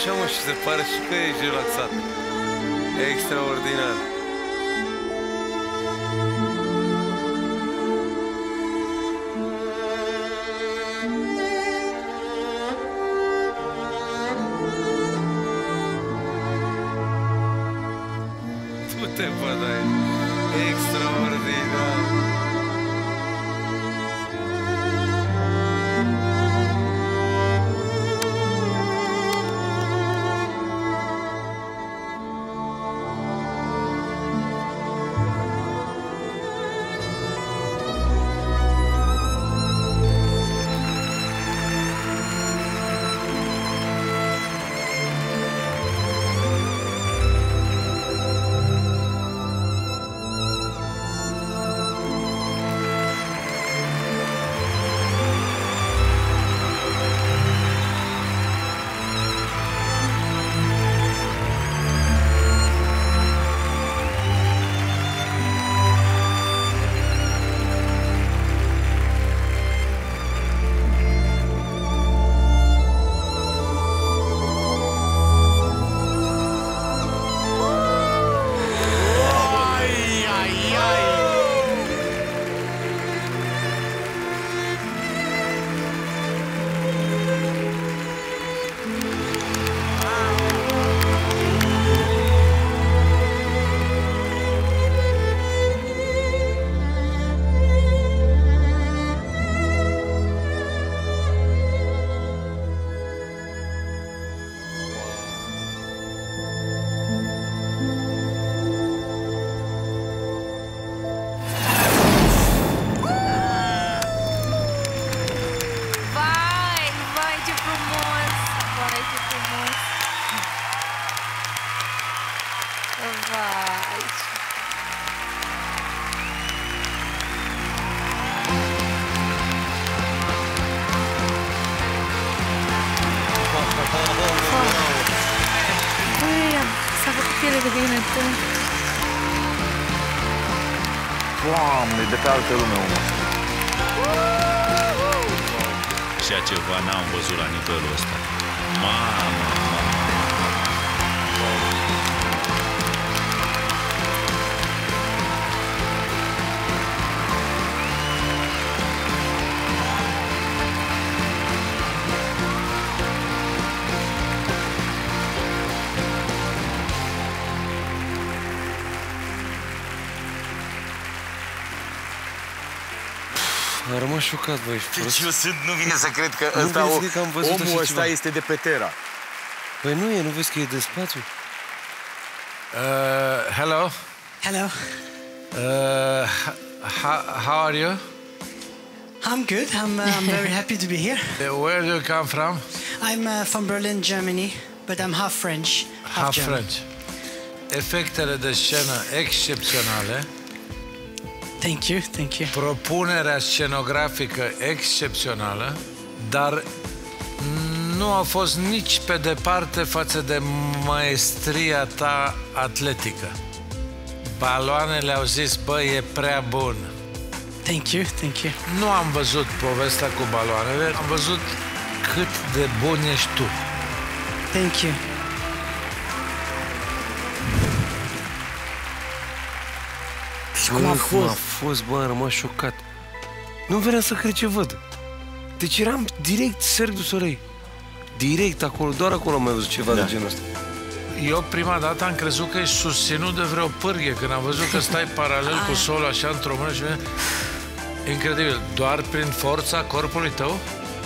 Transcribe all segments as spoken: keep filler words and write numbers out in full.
așa, mă, și se pare și că ești relaxat. Extraordinar. Tu te văd aici. Extraordinar. Doamne, de pe altă lume, omul. Și ceva n-am văzut la nivelul ăsta. Mamă, Am rămas șocat, băi, ești prost. Deci eu sunt, nu vine să cred că nu ăsta, o, că am văzut omul ăsta ceva. este de pe Terra. Păi nu e, nu vezi că e de spațiu? Uh, hello. Hello. Uh, how, how are you? I'm good. I'm, uh, I'm very happy to be here. Uh, where do you come from? I'm uh, from Berlin, Germany, but I'm half French, half, Half German. French. Efectele de scenă excepționale. Thank you, thank you. Propunerea scenografică excepțională, dar nu a fost nici pe departe față de maestria ta atletică. Baloanele au zis, bă, e prea bun. Thank you, thank you. Nu am văzut povestea cu baloanele, am văzut cât de bun ești tu. Thank you. Și cum a Cum fost? a fost, bă, am rămas șocat. Nu venea să cred ce văd. Deci eram direct Cirque du Soleil. Direct acolo, doar acolo am mai văzut ceva Da. de genul ăsta. Eu prima dată am crezut că ești susținut de vreo pârghie, când am văzut că stai paralel cu solul așa într-o mână și... Incredibil. Doar prin forța corpului tău?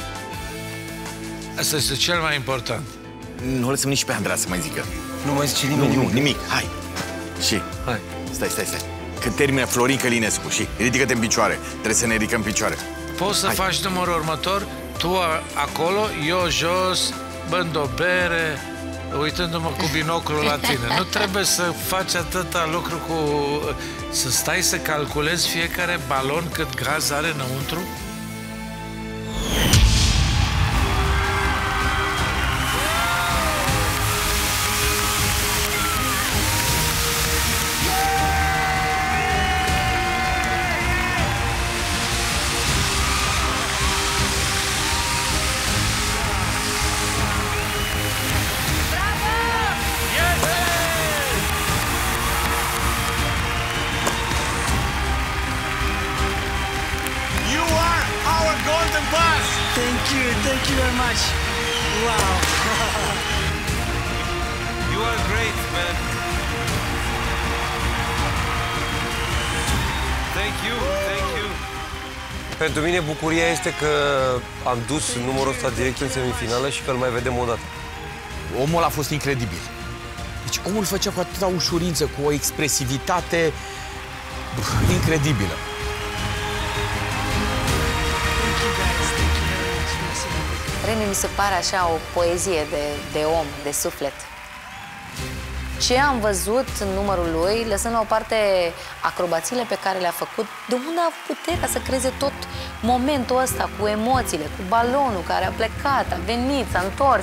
Asta este cel mai important. Nu lăsăm nici pe Andra să mai zică. Nu mai zice Nu, nimeni nu, nimic. nimic. Hai. Și, Hai. stai, stai, stai. Când termină Florin Călinescu și ridică-te în picioare. Trebuie să ne ridicăm în picioare. Poți să Hai. faci numărul următor, tu a- acolo, eu jos, bând o bere, uitându-mă cu binoclul la tine. Nu trebuie să faci atâta lucru cu... Să stai să calculezi fiecare balon cât gaz are înăuntru? Thank you very much. Wow. You are great, man. Thank you, thank you. Pentru mine bucuria este că am dus numărul ăsta direct în semifinală și că îl mai vedem o dată. Omul a fost incredibil. Deci omul făcea cu atâta ușurință, cu o expresivitate uf, incredibilă. Remi mi se pare așa o poezie de, de om, de suflet. Ce am văzut în numărul lui, lăsând la o parte acrobațiile pe care le-a făcut, de unde a puterea să creeze tot momentul ăsta cu emoțiile, cu balonul care a plecat, a venit, s-a întors.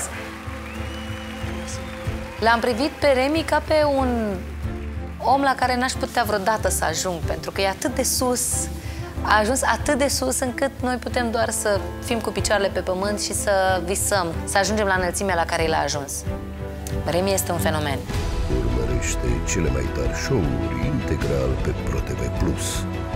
L-am privit pe Remi ca pe un om la care n-aș putea vreodată să ajung, pentru că e atât de sus, a ajuns atât de sus încât noi putem doar să fim cu picioarele pe pământ și să visăm, să ajungem la înălțimea la care el a ajuns. Remi este un fenomen. Urmărește cele mai tari show-uri integral pe ProTV Plus.